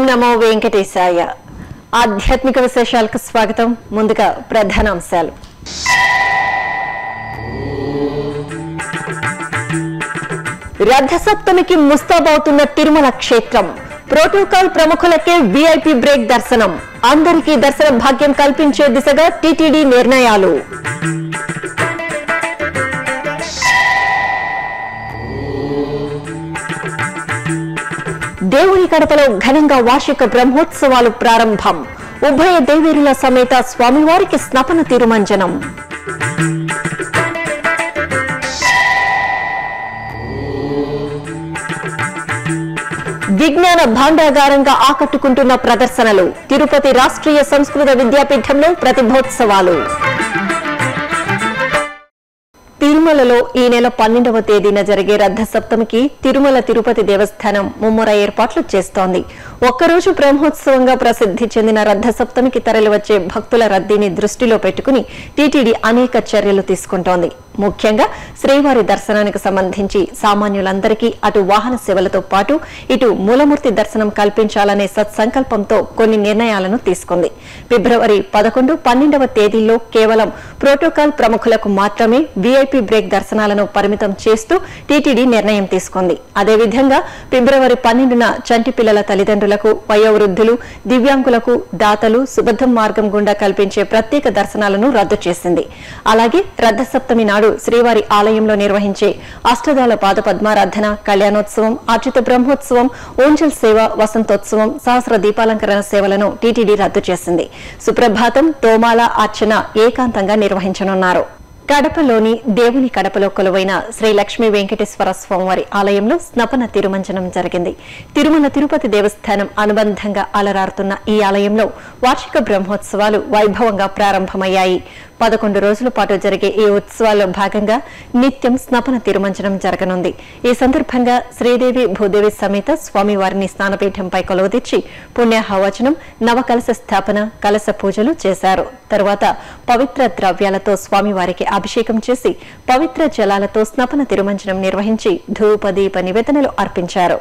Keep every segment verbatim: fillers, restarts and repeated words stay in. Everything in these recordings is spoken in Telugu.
నమో వెంకటేశాయ. ఆధ్యాత్మిక విశేషాలకు స్వాగతం. ముందుగా ప్రధానాంశాలు. రథసప్తమికి ముస్తాబవుతున్న తిరుమల క్షేత్రం. ప్రోటోకాల్ ప్రముఖులకే వీఐపీ బ్రేక్ దర్శనం. అందరికీ దర్శన భాగ్యం కల్పించే దిశగా టీటీడీ నిర్ణయాలు. దేవుని కడపలో ఘనంగా వార్షిక బ్రహ్మోత్సవాలు ప్రారంభం. ఉభయ దేవేరుల సమేత స్వామివారికి స్నపన తిరుమంజనం. విజ్ఞాన భాండాగారంగా ఆకట్టుకుంటున్న ప్రదర్శనలు. తిరుపతి రాష్ట్రీయ సంస్కృత విద్యాపీఠంలో ప్రతిభోత్సవాలు. తిరుమలలో ఈ నెల పన్నెండవ తేదీన జరిగే రథ సప్తమికి తిరుమల తిరుపతి దేవస్థానం ముమ్మర ఏర్పాట్లు చేస్తోంది. ఒక్కరోజు బ్రహ్మోత్సవంగా ప్రసిద్ధి చెందిన రథ సప్తమికి తరలివచ్చే భక్తుల రద్దీని దృష్టిలో పెట్టుకుని టీటీడీ అనేక చర్యలు తీసుకుంటోంది. ముఖ్యంగా శ్రీవారి దర్శనానికి సంబంధించి సామాన్యులందరికీ అటు వాహన సేవలతో పాటు ఇటు మూలమూర్తి దర్శనం కల్పించాలనే సత్సంకల్పంతో కొన్ని నిర్ణయాలను తీసుకుంది. ఫిబ్రవరి పదకొండు పన్నెండవ తేదీల్లో కేవలం ప్రోటోకాల్ ప్రముఖులకు మాత్రమే వీఐపీ బ్రేక్ దర్శనాలను పరిమితం చేస్తూ టీటీడీ నిర్ణయం తీసుకుంది. అదేవిధంగా ఫిబ్రవరి పన్నెండున చంటి పిల్లల తల్లిదండ్రులకు, వయోవృద్ధులు, దివ్యాంగులకు, దాతలు సుబద్ధం మార్గం గుండా కల్పించే ప్రత్యేక దర్శనాలను రద్దు చేసింది. అలాగే రథ సప్తమి నాడు శ్రీవారి ఆలయంలో నిర్వహించే అష్టదాల పాద పద్మారాధన, కళ్యాణోత్సవం, అర్చిత బ్రహ్మోత్సవం, ఓంజల్ సేవ, వసంతోత్సవం, సహస్ర దీపాలంకరణ సేవలను టీటీడీ రద్దు చేసింది. సుప్రభాతం, తోమాల అర్చన ఏకాంతంగా నిర్వహించనున్నారు. కడపలోని దేవుని కడపలో కొలువైన శ్రీ లక్ష్మీ వెంకటేశ్వర స్వామివారి ఆలయంలో స్నపన తిరుమంజనం జరిగింది. తిరుమల తిరుపతి దేవస్థానం అనుబంధంగా అలరారుతున్న ఈ ఆలయంలో వార్షిక బ్రహ్మోత్సవాలు వైభవంగా ప్రారంభమయ్యాయి. పదకొండు రోజుల పాటు జరిగే ఈ ఉత్సవాల్లో భాగంగా నిత్యం స్నపన తిరుమంజనం జరగనుంది. ఈ సందర్భంగా శ్రీదేవి భూదేవి సమేత స్వామివారిని స్నానపీఠంపై కొలువుదీర్చి పుణ్యాహవచనం, నవకలశ స్థాపన, కలశ పూజలు చేశారు. తరువాత పవిత్ర ద్రవ్యాలతో స్వామివారికి అభిషేకం చేసి పవిత్ర జలాలతో స్నపన తిరుమంజనం నిర్వహించి ధూప దీప నివేదనలు అర్పించారు.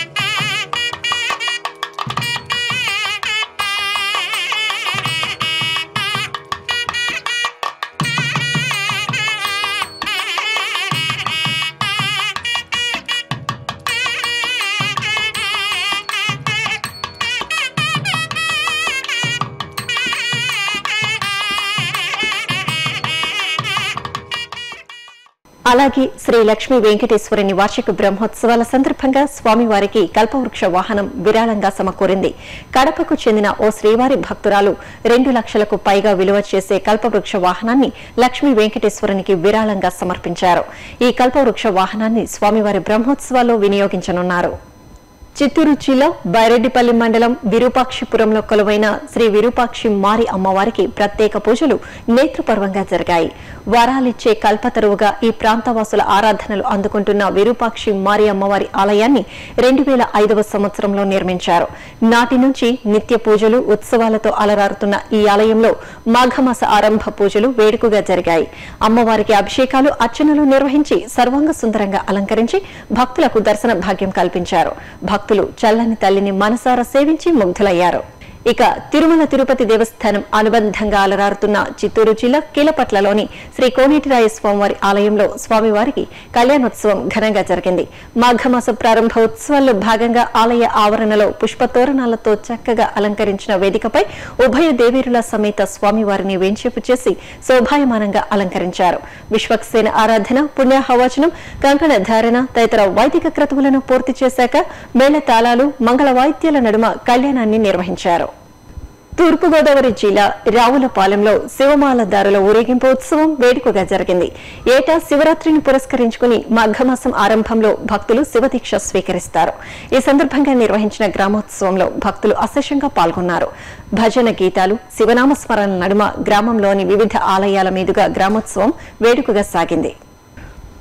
అలాగే శ్రీ లక్ష్మీ వెంకటేశ్వరుని వార్షిక బ్రహ్మోత్సవాల సందర్భంగా స్వామివారికి కల్పవృక్ష వాహనం విరాళంగా సమకూరింది. కడపకు చెందిన ఓ శ్రీవారి భక్తురాలు రెండు లక్షలకు పైగా విలువ చేసే కల్పవృక్ష వాహనాన్ని లక్ష్మీ వెంకటేశ్వరునికి విరాళంగా సమర్పించారు. ఈ కల్పవృక్ష వాహనాన్ని స్వామివారి బ్రహ్మోత్సవాల్లో వినియోగించనున్నారు. చిత్తూరు జిల్లా బైరెడ్డిపల్లి మండలం విరూపాక్షిపురంలో కొలువైన శ్రీ విరూపాక్షి మారి అమ్మవారికి ప్రత్యేక పూజలు నేత్రపర్వంగా జరిగాయి. వరాలిచ్చే కల్పతరువుగా ఈ ప్రాంతవాసుల ఆరాధనలు అందుకుంటున్న విరూపాక్షి మారి అమ్మవారి ఆలయాన్ని రెండు వేల ఐదవ సంవత్సరంలో నిర్మించారు. నాటి నుంచి నిత్య పూజలు, ఉత్సవాలతో అలరారుతున్న ఈ ఆలయంలో మాఘమాస ఆరంభ పూజలు వేడుకగా జరిగాయి. అమ్మవారికి అభిషేకాలు, అర్చనలు నిర్వహించి సర్వాంగ సుందరంగా అలంకరించి భక్తులకు దర్శన భాగ్యం కల్పించారు. భక్తులు చల్లని తల్లిని మనసారా సేవించి ముగ్ధులయ్యారు. ఇక తిరుమల తిరుపతి దేవస్థానం అనుబంధంగా అలరారుతున్న చిత్తూరు జిల్లా కీలపట్లలోని శ్రీ కోనేటిరాయ స్వామివారి ఆలయంలో స్వామివారికి కళ్యాణోత్సవం ఘనంగా జరిగింది. మాఘమాస ప్రారంభ ఉత్సవాల్లో భాగంగా ఆలయ ఆవరణలో పుష్పతోరణాలతో చక్కగా అలంకరించిన వేదికపై ఉభయ దేవేరుల సమేత స్వామివారిని వేంచేపు చేసి శోభాయమానంగా అలంకరించారు. విశ్వక్సేన ఆరాధన, పుణ్యాహవచనం, కంకణ ధారణ తదితర వైదిక క్రతువులను పూర్తి చేశాక మేళ తాళాలు, మంగళ వాయిద్యాల నడుమ కళ్యాణాన్ని నిర్వహించారు. తూర్పుగోదావరి జిల్లా రావులపాలెంలో శివమాలదారుల ఊరేగింపు ఉత్సవం వేడుకగా జరిగింది. ఏటా శివరాత్రిని పురస్కరించుకుని మాఘమాసం ఆరంభంలో భక్తులు శివదీక్ష స్వీకరిస్తారు. ఈ సందర్భంగా నిర్వహించిన గ్రామోత్సవంలో భక్తులు అశేషంగా పాల్గొన్నారు. భజన గీతాలు, శివనామస్మరణ నడుమ గ్రామంలోని వివిధ ఆలయాల మీదుగా గ్రామోత్సవం వేడుకగా సాగింది.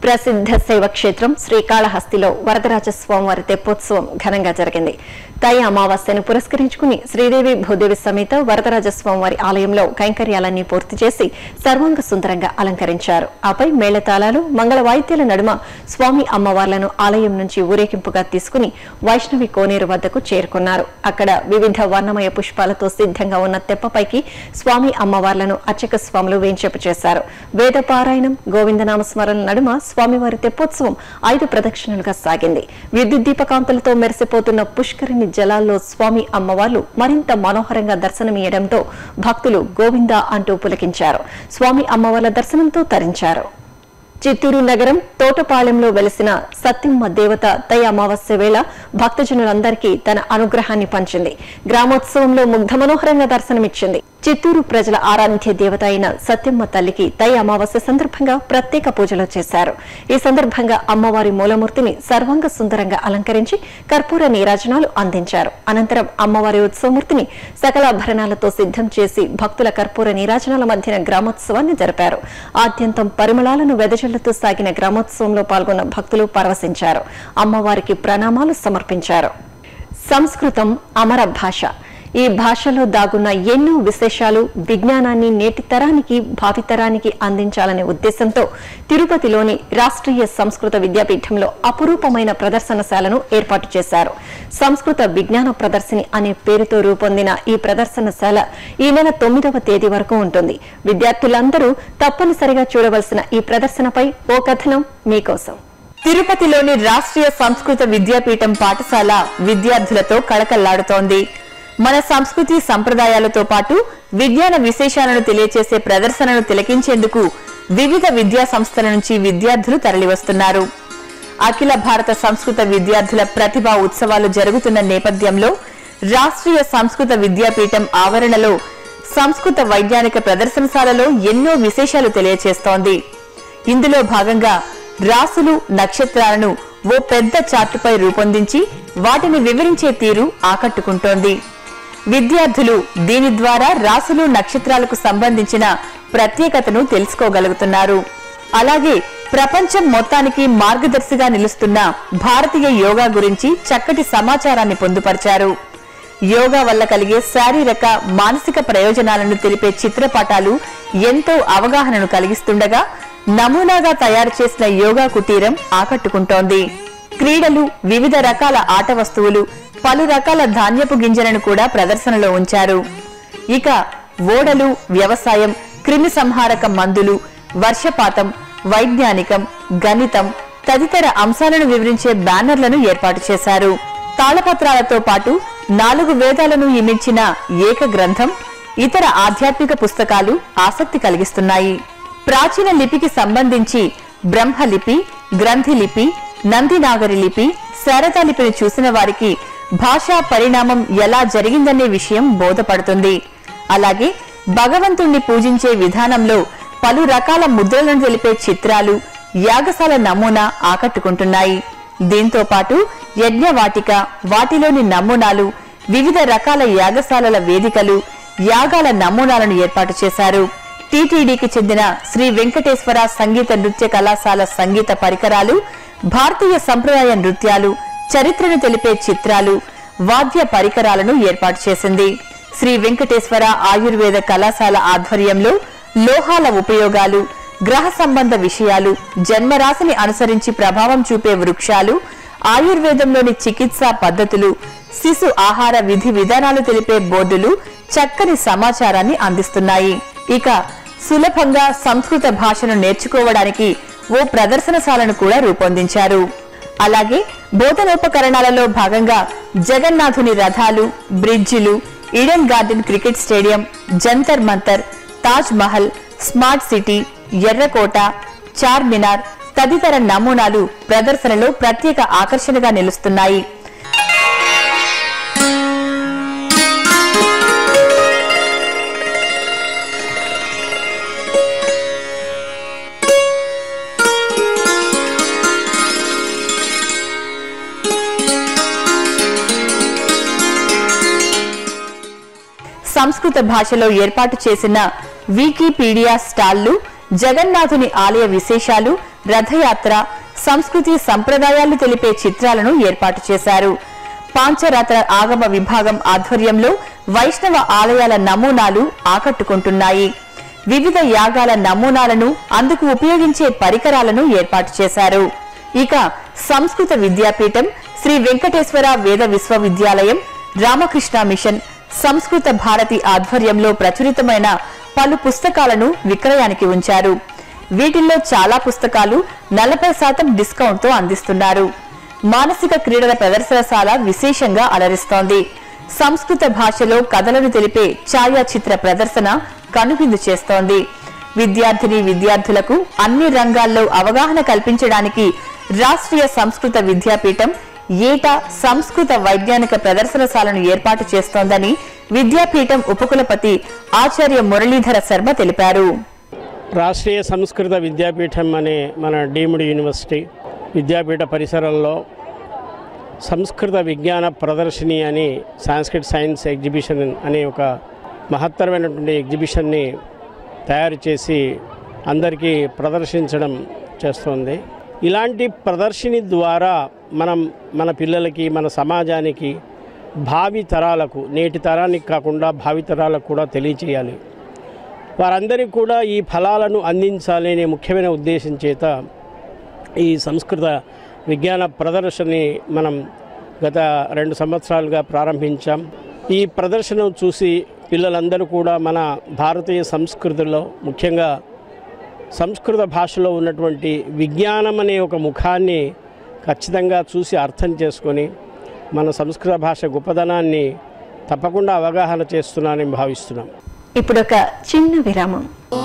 ప్రసిద్ధ శైవక్షేత్రం శ్రీకాళహస్తిలో వరదరాజస్వామి వారి తెప్పోత్సవం ఘనంగా జరిగింది. తై అమావాస్యను పురస్కరించుకుని శ్రీదేవి భూదేవి సమేత వరదరాజస్వామి వారి ఆలయంలో కైంకర్యాలన్నీ పూర్తి చేసి సర్వాంగ సుందరంగా అలంకరించారు. ఆపై మేళతాళాలు మంగళ వాయిద్యాల నడుమ స్వామి అమ్మవార్లను ఆలయం నుంచి ఊరేగింపుగా తీసుకుని వైష్ణవి కోనేరు వద్దకు చేరుకున్నారు. అక్కడ వివిధ వర్ణమయ పుష్పాలతో సిద్ధంగా ఉన్న తెప్పపైకి స్వామి అమ్మవార్లను అర్చక స్వాములు వేంచేపు చేశారు. వేద పారాయణం గోవిందనామ స్మరణ నడుమ స్వామివారి తెప్పోత్సవం ఐదు ప్రదక్షిణలుగా సాగింది. విద్యుత్ దీపకాంతులతో మెరిసిపోతున్న పుష్కరిణి జలాల్లో స్వామి అమ్మవార్లు మరింత మనోహరంగా దర్శనమియ్యడంతో భక్తులు గోవిందా అంటూ పులకించారు. స్వామి అమ్మవార్ల దర్శనంతో తరించారు. చిత్తూరు నగరం తోటపాలెంలో వెలిసిన సత్యమ్మ దేవత తై అమావాస్య వేళ భక్తజనులందరికీ తన అనుగ్రహాన్ని పంచింది. గ్రామోత్సవంలో ముగ్ధ మనోహరంగా దర్శనమిచ్చింది. చిత్తూరు ప్రజల ఆరాధ్య దేవత అయిన సత్యమ్మ తల్లికి తై అమావాస్య సందర్భంగా ప్రత్యేక పూజలు చేశారు. ఈ సందర్భంగా అమ్మవారి మూలమూర్తిని సర్వాంగ సుందరంగా అలంకరించి కర్పూర నీరాజనాలు అందించారు. అనంతరం అమ్మవారి ఉత్సవమూర్తిని సకలాభరణాలతో సిద్ధం చేసి భక్తుల కర్పూర నీరాజనాల మధ్యన గ్రామోత్సవాన్ని జరిపారు. ఆద్యంతం పరిమళాలను వెదజల్లుతూ సాగిన గ్రామోత్సవంలో పాల్గొన్న భక్తులు పరవశించారు. అమ్మవారికి ప్రణామాలు సమర్పించారు. సంస్కృతం అమర భాష. ఈ భాషలో దాగున్న ఎన్నో విశేషాలు విజ్ఞానాన్ని నేటి తరానికి భావితరానికి అందించాలనే ఉద్దేశంతో తిరుపతిలోని రాష్ట్రీయ సంస్కృత విద్యాపీఠంలో అపురూపమైన ప్రదర్శనశాలను ఏర్పాటు చేశారు. సంస్కృత విజ్ఞాన ప్రదర్శిని అనే పేరుతో రూపొందిన ఈ ప్రదర్శనశాల ఈ నెల తొమ్మిదవ తేదీ వరకు ఉంటుంది. విద్యార్థులందరూ తప్పనిసరిగా చూడవలసిన ఈ ప్రదర్శనపై ఓ కథనం మీకోసం. తిరుపతిలోని రాష్ట్రీయ సంస్కృత విద్యాపీఠం పాఠశాల విద్యార్థులతో కళకళ్లాడుతోంది. మన సంస్కృతి సంప్రదాయాలతో పాటు విజ్ఞాన విశేషాలను తెలియచేసే ప్రదర్శనను తిలకించేందుకు వివిధ విద్యా సంస్థల నుంచి విద్యార్థులు తరలివస్తున్నారు. అఖిల భారత సంస్కృత విద్యార్థుల ప్రతిభా ఉత్సవాలు జరుగుతున్న నేపథ్యంలో రాష్ట్రీయ సంస్కృత విద్యాపీఠం ఆవరణలో సంస్కృత వైజ్ఞానిక ప్రదర్శనశాలలో ఎన్నో విశేషాలు తెలియచేస్తోంది. ఇందులో భాగంగా రాసులు నక్షత్రాలను ఓ పెద్ద చార్టుపై రూపొందించి వాటిని వివరించే తీరు ఆకట్టుకుంటోంది. విద్యార్థులు దీని ద్వారా రాసులు నక్షత్రాలకు సంబంధించిన ప్రత్యేకతను తెలుసుకోగలుగుతున్నారు. అలాగే ప్రపంచం మొత్తానికి మార్గదర్శిగా నిలుస్తున్న భారతీయ యోగా గురించి చక్కటి సమాచారాన్ని పొందుపరిచారు. యోగా వల్ల కలిగే శారీరక మానసిక ప్రయోజనాలను తెలిపే చిత్రపటాలు ఎంతో అవగాహనను కలిగిస్తుండగా నమూనాగా తయారు చేసిన యోగా కుటీరం ఆకట్టుకుంటోంది. క్రీడలు, వివిధ రకాల ఆట వస్తువులు, పలు రకాల ధాన్యపు గింజలను కూడా ప్రదర్శనలో ఉంచారు. ఇక ఓడలు, వ్యవసాయం, క్రిమి సంహారక మందులు, వర్షపాతం, వైజ్ఞానికం, గణితం తదితర అంశాలను వివరించే బ్యానర్లను ఏర్పాటు చేశారు. తాళపత్రాలతో పాటు నాలుగు వేదాలను ఇమిడ్చిన ఏక గ్రంథం, ఇతర ఆధ్యాత్మిక పుస్తకాలు ఆసక్తి కలిగిస్తున్నాయి. ప్రాచీన లిపికి సంబంధించి బ్రహ్మలిపి, గ్రంథి లిపి, నందినాగరి లిపి, శారదా లిపిని చూసిన వారికి భాషా పరిణామం ఎలా జరిగిందనే విషయం బోధపడుతుంది. అలాగే భగవంతుణ్ణి పూజించే విధానంలో పలు రకాల ముద్రలను తెలిపే చిత్రాలు, యాగశాల నమూనా ఆకట్టుకుంటున్నాయి. దీంతో పాటు యజ్ఞవాటిక, వాటిలోని నమూనాలు, వివిధ రకాల యాగశాలల వేదికలు, యాగాల నమూనాలను ఏర్పాటు చేశారు. టీటీడీకి చెందిన శ్రీ వెంకటేశ్వర సంగీత నృత్య కళాశాల సంగీత పరికరాలు, భారతీయ సంప్రదాయ నృత్యాలు, చరిత్రను తెలిపే చిత్రాలు, వాద్య పరికరాలను ఏర్పాటు చేసింది. శ్రీ వెంకటేశ్వర ఆయుర్వేద కళాశాల ఆధ్వర్యంలో లోహాల ఉపయోగాలు, గ్రహ సంబంధ విషయాలు, జన్మరాశిని అనుసరించి ప్రభావం చూపే వృక్షాలు, ఆయుర్వేదంలోని చికిత్సా పద్ధతులు, శిశు ఆహార విధి విధానాలు తెలిపే బోర్డులు చక్కని సమాచారాన్ని అందిస్తున్నాయి. ఇక సులభంగా సంస్కృత భాషను నేర్చుకోవడానికి ఓ ప్రదర్శనశాలను కూడా రూపొందించారు. అలాగే బోధనోపకరణాలలో భాగంగా జగన్నాథుని రథాలు, బ్రిడ్జిలు, Eden garden cricket stadium, Jantar Mantar, Taj Mahal, smart city, ఎర్రకోట, చార్మినార్ తదితర నమూనాలు ప్రదర్శనలో ప్రత్యేక ఆకర్షణగా నిలుస్తున్నాయి. సంస్కృత భాషలో ఏర్పాటు చేసిన వికీపీడియా స్టాళ్లు, జగన్నాథుని ఆలయ విశేషాలు, రథయాత్ర, సంస్కృతి సంప్రదాయాలు తెలిపే చిత్రాలను ఏర్పాటు చేశారు. పాంచరాత్ర ఆగమ విభాగం ఆధ్వర్యంలో వైష్ణవ ఆలయాల నమూనాలు ఆకట్టుకుంటున్నాయి. వివిధ యాగాల నమూనాలను, అందుకు ఉపయోగించే పరికరాలను ఏర్పాటు చేశారు. ఇక సంస్కృత విద్యాపీఠం, శ్రీ వెంకటేశ్వర వేద విశ్వవిద్యాలయం, రామకృష్ణ మిషన్, సంస్కృత భారతి ఆధ్వర్యంలో ప్రచురితమైన పలు పుస్తకాలను విక్రయానికి ఉంచారు. వీటిల్లో చాలా పుస్తకాలు నలభై శాతం డిస్కౌంట్ తో అందిస్తున్నారు. మానసిక క్రీడల ప్రదర్శనశాల విశేషంగా అలరిస్తోంది. సంస్కృత భాషలో కథలను తెలిపే ఛాయాచిత్ర ప్రదర్శన కనువిందు చేస్తోంది. విద్యార్థిని విద్యార్థులకు అన్ని రంగాల్లో అవగాహన కల్పించడానికి రాష్ట్రీయ సంస్కృత విద్యాపీఠం ఏటా సంస్కృత వైజ్ఞానిక ప్రదర్శనశాలను ఏర్పాటు చేస్తోందని విద్యాపీఠం ఉపకులపతి ఆచార్య మురళీధర శర్మ తెలిపారు. రాష్ట్రీయ సంస్కృత విద్యాపీఠం అనే మన డీమ్డ్ యూనివర్సిటీ విద్యాపీఠ పరిసరంలో సంస్కృత విజ్ఞాన ప్రదర్శిని అని సాంస్క్రిట్ సైన్స్ ఎగ్జిబిషన్ అనే ఒక మహత్తరమైనటువంటి ఎగ్జిబిషన్ని తయారు చేసి అందరికీ ప్రదర్శించడం చేస్తుంది. ఇలాంటి ప్రదర్శిని ద్వారా మనం మన పిల్లలకి, మన సమాజానికి, భావి తరాలకు, నేటి తరానికి కాకుండా భావి తరాలకు కూడా తెలియచేయాలి. వారందరికీ కూడా ఈ ఫలాలను అందించాలి అనే ముఖ్యమైన ఉద్దేశం చేత ఈ సంస్కృత విజ్ఞాన ప్రదర్శనని మనం గత రెండు సంవత్సరాలుగా ప్రారంభించాం. ఈ ప్రదర్శన చూసి పిల్లలందరూ కూడా మన భారతీయ సంస్కృతిలో, ముఖ్యంగా సంస్కృత భాషలో ఉన్నటువంటి విజ్ఞానం అనే ఒక ముఖాన్ని ఖచ్చితంగా చూసి అర్థం చేసుకొని మన సంస్కృత భాష గొప్పదనాన్ని తప్పకుండా అవగాహన చేస్తున్నానని భావిస్తున్నాం. ఇప్పుడు ఒక చిన్న విరామం.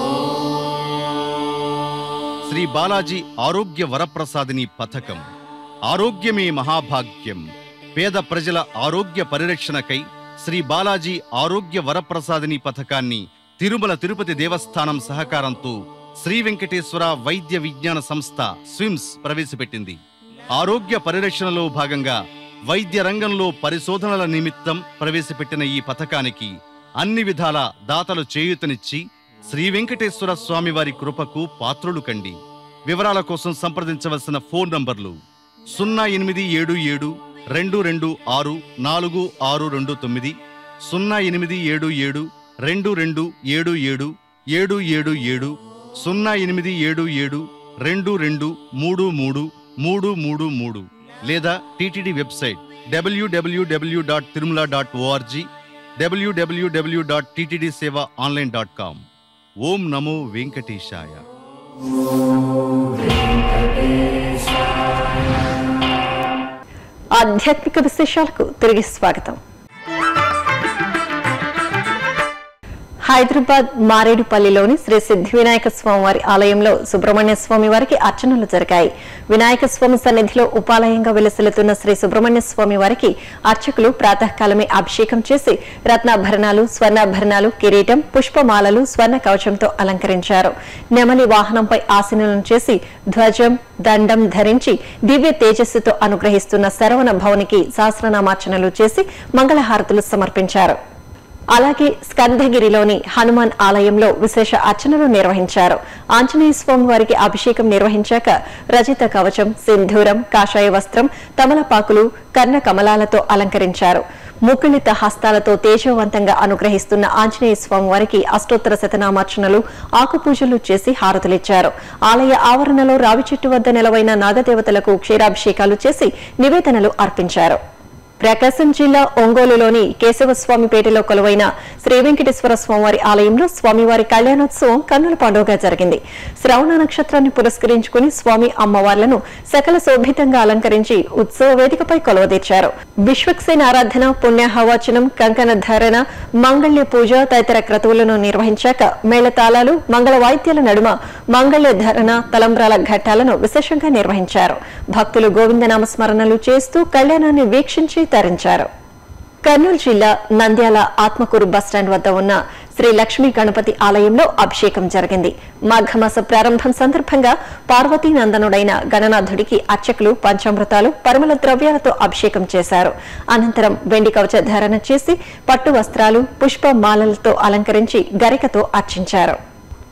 శ్రీ బాలాజీ ఆరోగ్య వరప్రసాదిని పథకం. ఆరోగ్యమే మహాభాగ్యం. పేద ప్రజల ఆరోగ్య పరిరక్షణకై శ్రీ బాలాజీ ఆరోగ్య వరప్రసాదిని పథకాన్ని తిరుమల తిరుపతి దేవస్థానం సహకారంతో శ్రీ వెంకటేశ్వర వైద్య విజ్ఞాన సంస్థ స్విమ్స్ ప్రవేశపెట్టింది. ఆరోగ్య పరిరక్షణలో భాగంగా వైద్య రంగంలో పరిశోధనల నిమిత్తం ప్రవేశపెట్టిన ఈ పథకానికి అన్ని విధాల దాతలు చేయూతనిచ్చి శ్రీ వెంకటేశ్వర స్వామి వారి కృపకు పాత్రులు కండి. వివరాల కోసం సంప్రదించవలసిన ఫోన్ నంబర్లు సున్నా ఎనిమిది ఏడు ఏడు రెండు రెండు ఆరు నాలుగు ఆరు రెండు తొమ్మిది, సున్నా ఎనిమిది ఏడు ఏడు రెండు రెండు ఏడు ఏడు ఏడు ఏడు ఏడు, సున్నా ఎనిమిది ఏడు ఏడు రెండు రెండు మూడు మూడు మూడు మూడు మూడు, లేదా TTD website WWW dot Tirumala dot ORG, WWW dot TTD seva online dot com. ఓం నమో వెంకటేశాయ. ఆధ్యాత్మిక విశేషాలకు తిరిగి స్వాగతం. హైదరాబాద్ మారేడుపల్లిలోని శ్రీ సిద్ధి వినాయక స్వామి వారి ఆలయంలో సుబ్రహ్మణ్య స్వామి వారికి అర్చనలు జరిగాయి. వినాయక స్వామి సన్నిధిలో ఉపాలయంగా వెలసిల్లుతున్న శ్రీ సుబ్రహ్మణ్య స్వామి వారికి అర్చకులు ప్రాతకాలమే అభిషేకం చేసి రత్నాభరణాలు, స్వర్ణాభరణాలు, కిరీటం, పుష్పమాలలు, స్వర్ణ కవచంతో అలంకరించారు. నెమలి వాహనంపై ఆసీనులను చేసి ధ్వజం, దండం ధరించి దివ్య తేజస్సుతో అనుగ్రహిస్తున్న శరవణ భవనికి సహస్రనామార్చనలు చేసి మంగళహారతులు సమర్పించారు. అలాగే స్కందగిరిలోని హనుమాన్ ఆలయంలో విశేష అర్చనలు నిర్వహించారు. ఆంజనేయ స్వామి వారికి అభిషేకం నిర్వహించాక రజిత కవచం, సింధూరం, కాషాయ వస్త్రం, తమలపాకులు, కర్ణ కమలాలతో అలంకరించారు. ముకుళిత హస్తాలతో తేజవంతంగా అనుగ్రహిస్తున్న ఆంజనేయ స్వామి వారికి అష్టోత్తర శతనామార్చనలు, ఆకుపూజలు చేసి హారతులిచ్చారు. ఆలయ ఆవరణలో రావి చెట్టు వద్ద నెలవైన నాగదేవతలకు క్షీరాభిషేకాలు చేసి నివేదనలు అర్పించారు. ప్రకాశం జిల్లా ఒంగోలులోని కేశవస్వామిపేటలో కొలువైన శ్రీ వెంకటేశ్వర స్వామివారి ఆలయంలో స్వామివారి కళ్యాణోత్సవం కన్నుల పండుగగా జరిగింది. శ్రవణ నక్షత్రాన్ని పురస్కరించుకుని స్వామి అమ్మవార్లను సకల శోభితంగా అలంకరించి ఉత్సవ వేదికపై కొలువదీర్చారు. విశ్వక్సేన ఆరాధన, పుణ్యాహవాచనం, కంకణ ధారణ, మంగళ్య పూజ తదితర క్రతువులను నిర్వహించాక మేళతాళాలు, మంగళ వాయిద్యాల నడుమ మంగళ్య ధారణ, తలంబ్రాల ఘట్టాలను విశేషంగా నిర్వహించారు. భక్తులు గోవిందనామ స్మరణలు చేస్తూ కళ్యాణాన్ని వీక్షించి తరించారు. కర్నూలు జిల్లా నంద్యాల ఆత్మకూరు బస్టాండ్ వద్ద ఉన్న శ్రీ లక్ష్మీ గణపతి ఆలయంలో అభిషేకం జరిగింది. మాఘమాస ప్రారంభం సందర్భంగా పార్వతీ నందనుడైన గణనాథుడికి అర్చకులు పంచామృతాలు, పరిమళ ద్రవ్యాలతో అభిషేకం చేశారు. అనంతరం వెండి కవచ ధారణ చేసి పట్టు వస్త్రాలు, పుష్ప మాలలతో అలంకరించి గరికతో అర్చించారు.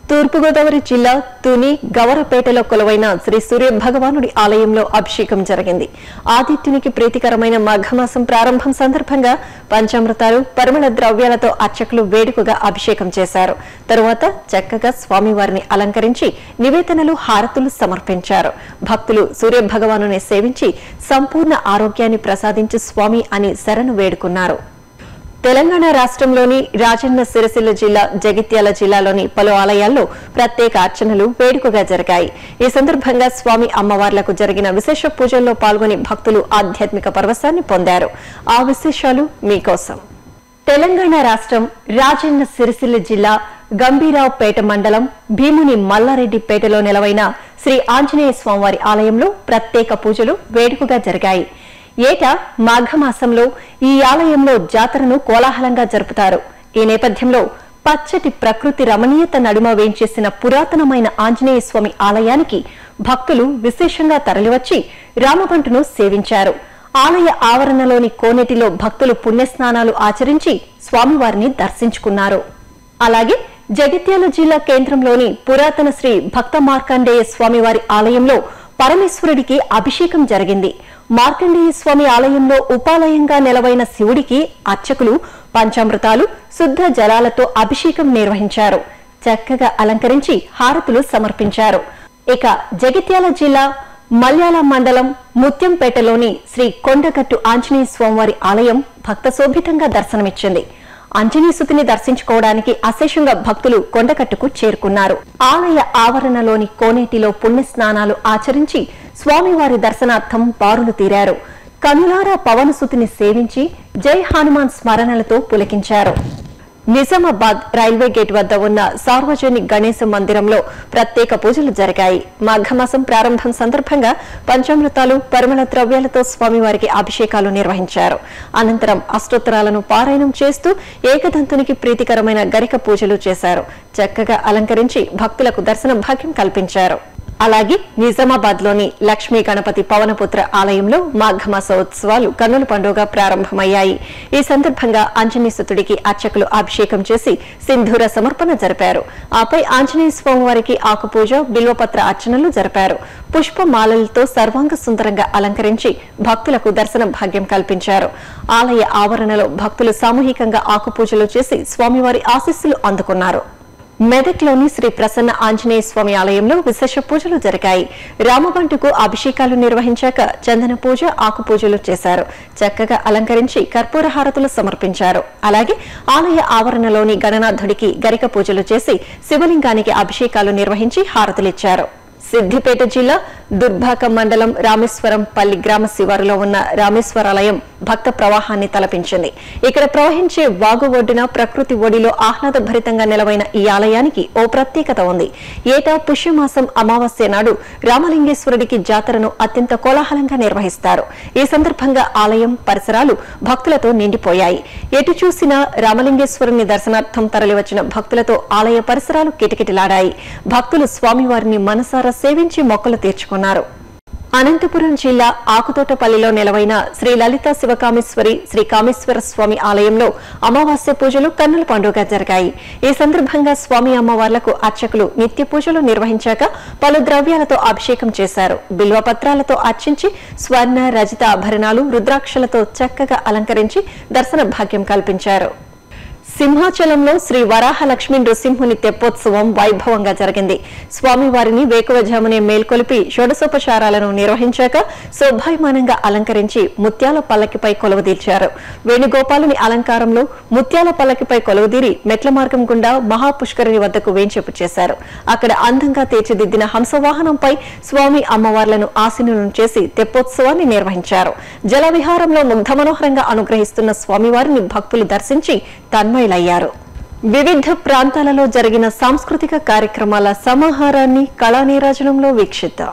తూర్పుగోదావరి జిల్లా తుని గవరపేటలో కొలువైన శ్రీ సూర్య భగవానుడి ఆలయంలో అభిషేకం జరిగింది. ఆదిత్యునికి ప్రీతికరమైన మాఘమాసం ప్రారంభం సందర్భంగా పంచామృతాలు పరిమళ ద్రవ్యాలతో అర్చకులు వేడుకగా అభిషేకం చేశారు. తరువాత చక్కగా స్వామివారిని అలంకరించి నివేదనలు హారతులు సమర్పించారు. భక్తులు సూర్య భగవానుని సేవించి సంపూర్ణ ఆరోగ్యాన్ని ప్రసాదించి స్వామి అని శరణు వేడుకున్నారు. తెలంగాణ రాష్ట్రంలోని రాజన్న సిరిసిల్ల జిల్లా జగిత్యాల జిల్లాలోని పలు ఆలయాల్లో ప్రత్యేక అర్చనలు వేడుకగా జరిగాయి. ఈ సందర్భంగా స్వామి అమ్మవార్లకు జరిగిన విశేష పూజల్లో పాల్గొని భక్తులు ఆధ్యాత్మిక పరవశాన్ని పొందారు. ఆ విశేషాలు మీకోసం. తెలంగాణ రాష్ట్రం రాజన్న సిరిసిల్ల జిల్లా గంభీరావుపేట మండలం భీముని మల్లారెడ్డిపేటలో నెలవైన శ్రీ ఆంజనేయ స్వామివారి ఆలయంలో ప్రత్యేక పూజలు వేడుకగా జరిగాయి. ఏటా మాఘమాసంలో ఈ ఆలయంలో జాతరను కోలాహలంగా జరుపుతారు. ఈ నేపథ్యంలో పచ్చటి ప్రకృతి రమణీయత నడుమ వేంచేసిన పురాతనమైన ఆంజనేయ స్వామి ఆలయానికి భక్తులు విశేషంగా తరలివచ్చి రామబంటును సేవించారు. ఆలయ ఆవరణలోని కోనేటిలో భక్తులు పుణ్యస్నానాలు ఆచరించి స్వామివారిని దర్శించుకున్నారు. అలాగే జగిత్యాల జిల్లా కేంద్రంలోని పురాతన శ్రీ భక్త మార్కండేయ స్వామివారి ఆలయంలో పరమేశ్వరుడికి అభిషేకం జరిగింది. మార్కండేయ స్వామి ఆలయంలో ఉపాలయంగా నెలవైన శివుడికి అర్చకులు పంచామృతాలు శుద్ధ జలాలతో అభిషేకం నిర్వహించారు. చక్కగా అలంకరించి హారతులు సమర్పించారు. ఇక జగిత్యాల జిల్లా మల్యాల మండలం ముత్యంపేటలోని శ్రీ కొండగట్టు ఆంజనేయ స్వామివారి ఆలయం భక్త శోభితంగా దర్శనమిచ్చింది. ఆంజనేయసుతిని దర్శించుకోవడానికి అశేషంగా భక్తులు కొండకట్టుకు చేరుకున్నారు. ఆలయ ఆవరణలోని కోనేటిలో పుణ్యస్నానాలు ఆచరించి స్వామివారి దర్శనార్థం బారులు తీరారు. కనులారా పవనసుతిని సేవించి జై హనుమాన్ స్మరణలతో పులకించారు. నిజామాబాద్ రైల్వే గేట్ వద్ద ఉన్న సార్వజనిక్ గణేశ మందిరంలో ప్రత్యేక పూజలు జరిగాయి. మాఘమాసం ప్రారంభం సందర్భంగా పంచామృతాలు పరిమళ ద్రవ్యాలతో స్వామివారికి అభిషేకాలు నిర్వహించారు. అనంతరం అష్టోత్తరాలను పారాయణం చేస్తూ ఏకదంతునికి ప్రీతికరమైన గరిక పూజలు చేశారు. చక్కగా అలంకరించి భక్తులకు దర్శన భాగ్యం కల్పించారు. అలాగే నిజామాబాద్ లోని లక్ష్మీ గణపతి పవనపుత్ర ఆలయంలో మాఘమాస ఉత్సవాలు కన్నుల పండుగ ప్రారంభమయ్యాయి. ఈ సందర్భంగా ఆంజనేయసుతుడికి అర్చకులు అభిషేకం చేసి సింధూర సమర్పణ జరిపారు. ఆపై ఆంజనేయ స్వామివారికి ఆకుపూజ బిల్వపత్ర అర్చనలు జరిపారు. పుష్పమాలలతో సర్వాంగ సుందరంగా అలంకరించి భక్తులకు దర్శన భాగ్యం కల్పించారు. ఆలయ ఆవరణలో భక్తులు సామూహికంగా ఆకుపూజలు చేసి స్వామివారి ఆశీస్సులు అందుకున్నారు. మెదక్లోని శ్రీ ప్రసన్న ఆంజనేయ స్వామి ఆలయంలో విశేష పూజలు జరిగాయి. రామబంటుకు అభిషేకాలు నిర్వహించాక చందన పూజ ఆకు పూజలు చేశారు. చక్కగా అలంకరించి కర్పూర హారతులు సమర్పించారు. అలాగే ఆలయ ఆవరణలోని గణనాథుడికి గరిక పూజలు చేసి శివలింగానికి అభిషేకాలు నిర్వహించి హారతులిచ్చారు. సిద్దిపేట జిల్లా దుర్భాక మండలం రామేశ్వరం పల్లి గ్రామ శివారులో ఉన్న రామేశ్వరాలయం భక్త ప్రవాహాన్ని తలపించింది. ఇక్కడ ప్రవహించే వాగు ఒడ్డున ప్రకృతి ఒడిలో ఆహ్లాదభరితంగా నెలవైన ఈ ఆలయానికి ఓ ప్రత్యేకత ఉంది. ఏటా పుష్యమాసం అమావాస్య నాడు రామలింగేశ్వరుడికి జాతరను అత్యంత కోలాహలంగా నిర్వహిస్తారు. ఈ సందర్భంగా ఆలయం పరిసరాలు భక్తులతో నిండిపోయాయి. ఎటు చూసినా రామలింగేశ్వరుని దర్శనార్థం తరలివచ్చిన భక్తులతో ఆలయ పరిసరాలు కిటకిటలాడాయి. భక్తులు స్వామివారిని మనసారా సేవించి మొక్కలు తీర్చుకున్నారు. అనంతపురం జిల్లా ఆకుతోటపల్లిలో నెలవైన శ్రీ లలిత శివకామేశ్వరి శ్రీ కామేశ్వర స్వామి ఆలయంలో అమావాస్య పూజలు కన్నుల పండుగ జరిగాయి. ఈ సందర్భంగా స్వామి అమ్మవార్లకు అర్చకులు నిత్య పూజలు నిర్వహించాక పలు ద్రవ్యాలతో అభిషేకం చేశారు. బిల్వపత్రాలతో అర్చించి స్వర్ణ రజిత ఆభరణాలు రుద్రాక్షలతో చక్కగా అలంకరించి దర్శన భాగ్యం కల్పించారు. సింహాచలంలో శ్రీ వరాహలక్ష్మి నృసింహుని తెప్పోత్సవం వైభవంగా జరిగింది. స్వామివారిని వేకువజామునే మేల్కొలిపి షోడశోపచారాలను నిర్వహించాక శోభాయమానంగా అలంకరించి ముత్యాల పల్లకిపై కొలువుదీర్చారు. వేణుగోపాలుని అలంకారంలో ముత్యాల పల్లకిపై కొలువుదీరి మెట్ల మార్గం గుండా మహాపుష్కరిణి వద్దకు వేంచేపు చేశారు. అక్కడ అందంగా తీర్చిదిద్దిన హంసవాహనంపై స్వామి అమ్మవార్లను ఆసీనులను చేసి తెప్పోత్సవాన్ని నిర్వహించారు. జలవిహారంలో ముగ్ధ మనోహరంగా అనుగ్రహిస్తున్న స్వామివారిని భక్తులు దర్శించి తన్మయులయ్యారు. వివిధ ప్రాంతాలలో జరిగిన సాంస్కృతిక కార్యక్రమాల సమాహారాన్ని కళానీరాజనంలో వీక్షిద్దాం.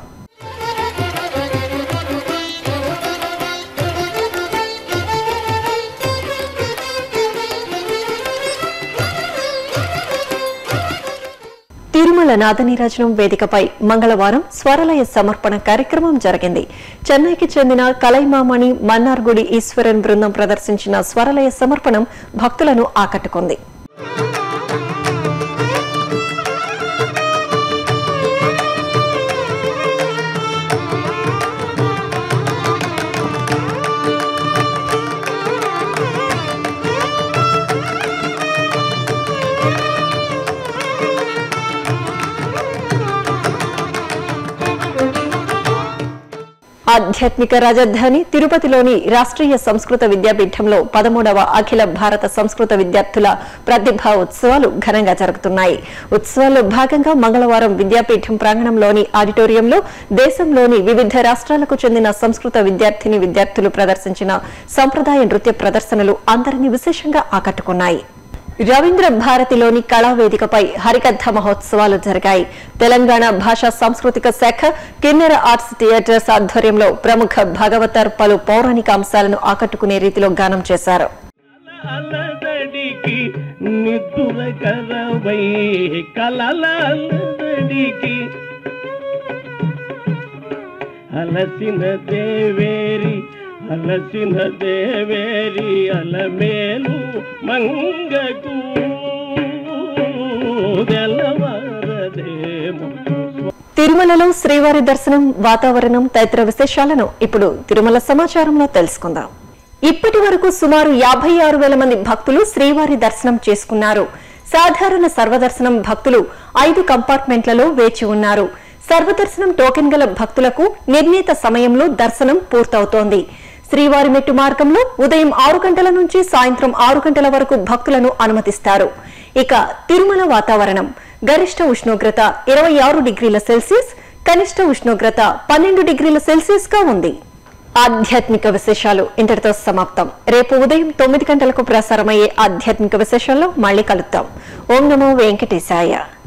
తిరుమల నాదనీరాజనం వేదికపై మంగళవారం స్వరలయ సమర్పణ కార్యక్రమం జరిగింది. చెన్నైకి చెందిన కలైమామణి మన్నార్గుడి ఈశ్వరన్ బృందం ప్రదర్శించిన స్వరలయ సమర్పణం భక్తులను ఆకట్టుకుంది. ఆధ్యాత్మిక రాజధాని తిరుపతిలోని రాష్ట్రీయ సంస్కృత విద్యాపీఠంలో పదమూడవ అఖిల భారత సంస్కృత విద్యార్థుల ప్రతిభా ఉత్సవాలు ఘనంగా జరుగుతున్నాయి. ఉత్సవాల్లో భాగంగా మంగళవారం విద్యాపీఠం ప్రాంగణంలోని ఆడిటోరియంలో దేశంలోని వివిధ రాష్ట్రాలకు చెందిన సంస్కృత విద్యార్థిని విద్యార్థులు ప్రదర్శించిన సంప్రదాయ నృత్య ప్రదర్శనలు అందరినీ విశేషంగా ఆకట్టుకున్నాయి. రవీంద్ర భారతిలోని కళావేదికపై హరికథ మహోత్సవాలు జరిగాయి. తెలంగాణ భాషా సాంస్కృతిక శాఖ కిన్నెర ఆర్ట్స్ థియేటర్స్ ఆధ్వర్యంలో ప్రముఖ భాగవతర్ పలు పౌరాణిక అంశాలను ఆకట్టుకునే రీతిలో గానం చేశారు. అలసిన దేవేరి అలమేలు మంగకు తిరుమలలో శ్రీవారి దర్శనం, వాతావరణం తదితర విశేషాలను ఇప్పుడు తిరుమల సమాచారంలో తెలుసుకుందాం. ఇప్పటి వరకు సుమారు యాభై ఆరు వేల మంది భక్తులు శ్రీవారి దర్శనం చేసుకున్నారు. సాధారణ సర్వదర్శనం భక్తులు ఐదు కంపార్ట్మెంట్లలో వేచి ఉన్నారు. సర్వదర్శనం టోకెన్ గల భక్తులకు నిర్ణీత సమయంలో దర్శనం పూర్తవుతోంది. శ్రీవారి మెట్టు మార్గంలో ఉదయం ఆరు గంటల నుంచి సాయంత్రం ఆరు గంటల వరకు భక్తులను అనుమతిస్తారు. ఇక తిరుమల వాతావరణం గరిష్ట ఉష్ణోగ్రత ఇరవై ఆరు డిగ్రీల సెల్సియస్, కనిష్ట ఉష్ణోగ్రత పన్నెండు డిగ్రీల సెల్సియస్ గా ఉంది. ఆధ్యాత్మిక విశేషాలు ఇంతటితో సమాప్తం. రేపు ఉదయం తొమ్మిది గంటలకు ప్రసారమయ్యే ఆధ్యాత్మిక విశేషాల్లో మళ్లీ కలుద్దాం. ఓం నమో వెంకటేశాయ.